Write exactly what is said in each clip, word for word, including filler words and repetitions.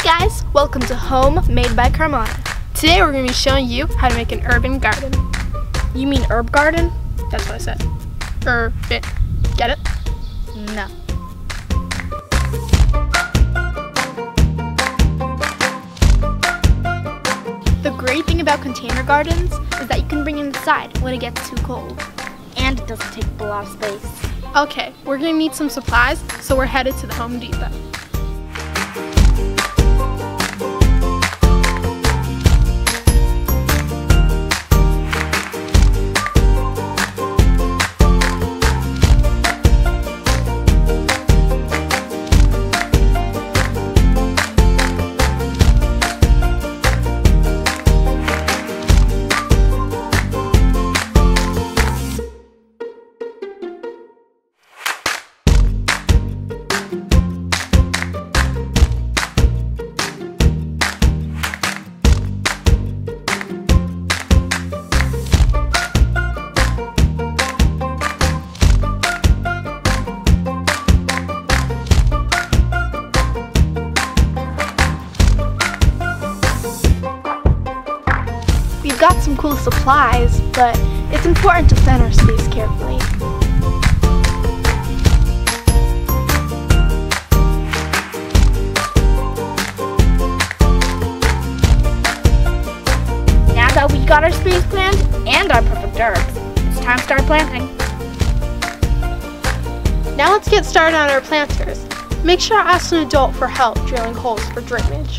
guys, welcome to Home Made by Carmona. Today we're going to be showing you how to make an urban garden. You mean herb garden? That's what I said. Urban. Get it? No. The great thing about container gardens is that you can bring it inside when it gets too cold. And it doesn't take up a lot of space. Okay, we're going to need some supplies, so we're headed to the Home Depot. We've got some cool supplies, but it's important to plan our space carefully. Now that we got our space planned and our perfect herbs, it's time to start planting. Now let's get started on our planters. Make sure to ask an adult for help drilling holes for drainage.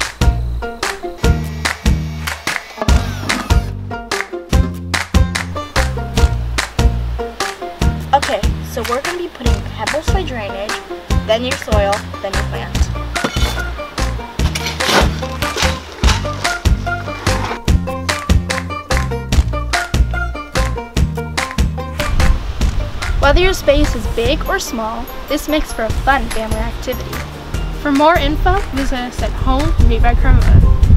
Okay, so we're going to be putting pebbles for drainage, then your soil, then your plant. Whether your space is big or small, this makes for a fun family activity. For more info, visit us at Home Made by Carmona.